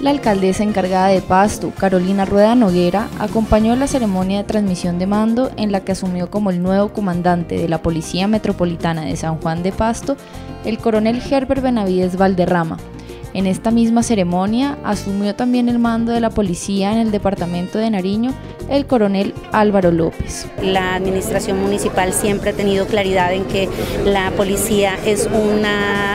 La alcaldesa encargada de Pasto, Carolina Rueda Noguera, acompañó la ceremonia de transmisión de mando en la que asumió como el nuevo comandante de la Policía Metropolitana de San Juan de Pasto, el coronel Herbert Benavides Valderrama. En esta misma ceremonia asumió también el mando de la policía en el departamento de Nariño el coronel Álvaro López. La administración municipal siempre ha tenido claridad en que la policía es un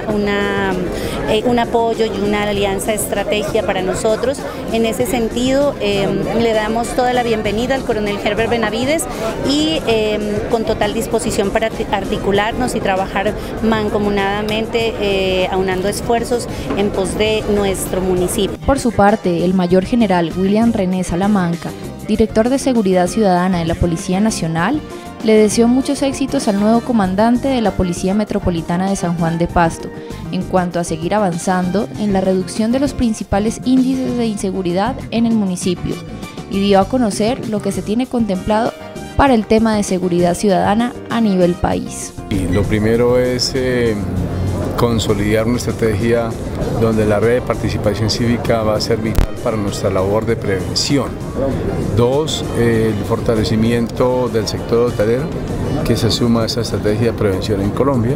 apoyo y una alianza estratégica para nosotros. En ese sentido, le damos toda la bienvenida al coronel Herbert Benavides y con total disposición para articularnos y trabajar mancomunadamente, aunando esfuerzos en pos de nuestro municipio. Por su parte, el mayor general William René Salamanca, director de Seguridad Ciudadana de la Policía Nacional, le deseó muchos éxitos al nuevo comandante de la Policía Metropolitana de San Juan de Pasto, en cuanto a seguir avanzando en la reducción de los principales índices de inseguridad en el municipio, y dio a conocer lo que se tiene contemplado para el tema de seguridad ciudadana a nivel país. Lo primero es consolidar una estrategia donde la red de participación cívica va a ser vital para nuestra labor de prevención. 2, el fortalecimiento del sector hotelero, que se suma a esa estrategia de prevención en Colombia.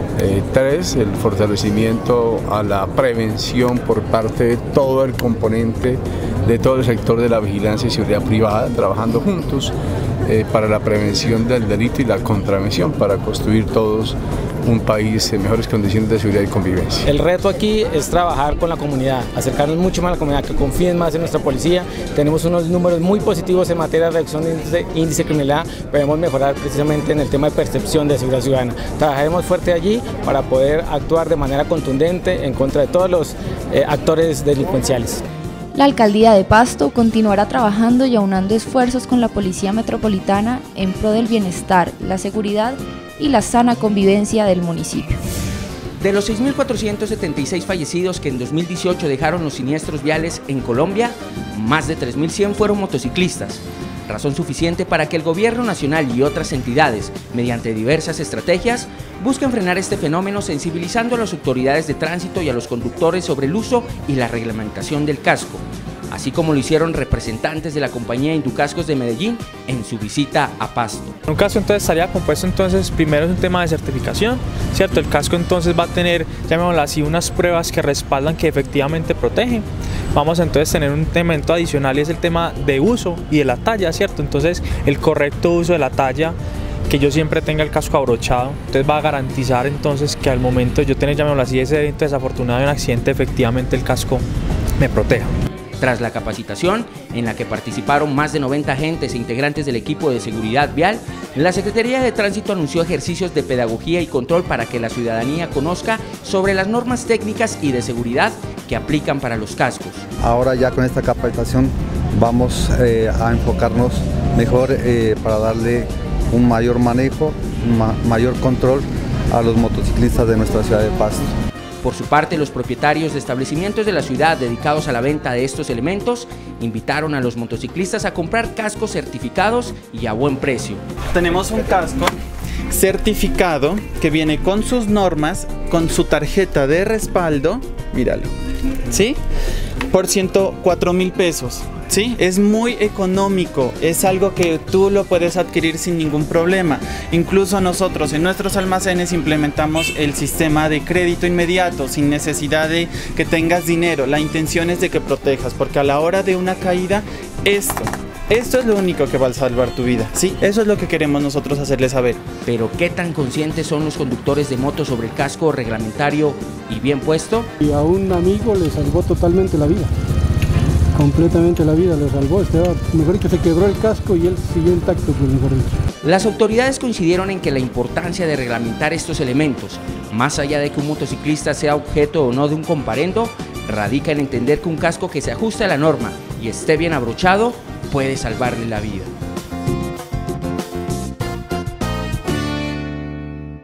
3, el fortalecimiento a la prevención por parte de todo el componente, de todo el sector de la vigilancia y seguridad privada, trabajando juntos para la prevención del delito y la contravención, para construir todos un país en mejores condiciones de seguridad y convivencia. El reto aquí es trabajar con la comunidad, acercarnos mucho más a la comunidad, que confíen más en nuestra policía. Tenemos unos números muy positivos en materia de reducción de índice de criminalidad, podemos mejorar precisamente en el tema de percepción de seguridad ciudadana. Trabajaremos fuerte allí para poder actuar de manera contundente en contra de todos los actores delincuenciales. La alcaldía de Pasto continuará trabajando y aunando esfuerzos con la Policía Metropolitana en pro del bienestar, la seguridad y la sana convivencia del municipio. De los 6.476 fallecidos que en 2018 dejaron los siniestros viales en Colombia, más de 3.100 fueron motociclistas, razón suficiente para que el gobierno nacional y otras entidades, mediante diversas estrategias, busquen frenar este fenómeno sensibilizando a las autoridades de tránsito y a los conductores sobre el uso y la reglamentación del casco, así como lo hicieron representantes de la compañía Inducascos de Medellín en su visita a Pasto. Un casco entonces estaría compuesto primero es un tema de certificación, ¿cierto? El casco entonces va a tener, llamémoslo así, unas pruebas que respaldan que efectivamente protegen. Vamos a entonces tener un elemento adicional y es el tema de uso y de la talla, ¿cierto? Entonces el correcto uso de la talla, que yo siempre tenga el casco abrochado, entonces va a garantizar entonces que al momento de yo tener, llamémoslo así, ese evento desafortunado de un accidente, efectivamente el casco me proteja. Tras la capacitación, en la que participaron más de 90 agentes e integrantes del equipo de seguridad vial, la Secretaría de Tránsito anunció ejercicios de pedagogía y control para que la ciudadanía conozca sobre las normas técnicas y de seguridad que aplican para los cascos. Ahora ya con esta capacitación vamos a enfocarnos mejor para darle un mayor manejo, mayor control a los motociclistas de nuestra ciudad de Pasto. Por su parte, los propietarios de establecimientos de la ciudad dedicados a la venta de estos elementos invitaron a los motociclistas a comprar cascos certificados y a buen precio. Tenemos un casco certificado que viene con sus normas, con su tarjeta de respaldo, míralo, ¿sí? Por 104.000 pesos. Sí, es muy económico, es algo que tú lo puedes adquirir sin ningún problema. Incluso nosotros en nuestros almacenes implementamos el sistema de crédito inmediato, sin necesidad de que tengas dinero. La intención es de que protejas, porque a la hora de una caída, esto es lo único que va a salvar tu vida. Sí, eso es lo que queremos nosotros hacerles saber. Pero ¿qué tan conscientes son los conductores de moto sobre el casco reglamentario y bien puesto? Y a un amigo le salvó totalmente la vida. Completamente la vida le salvó, mejor dicho, se quebró el casco y él siguió intacto, pues mejor dicho. Las autoridades coincidieron en que la importancia de reglamentar estos elementos, más allá de que un motociclista sea objeto o no de un comparendo, radica en entender que un casco que se ajuste a la norma y esté bien abrochado puede salvarle la vida.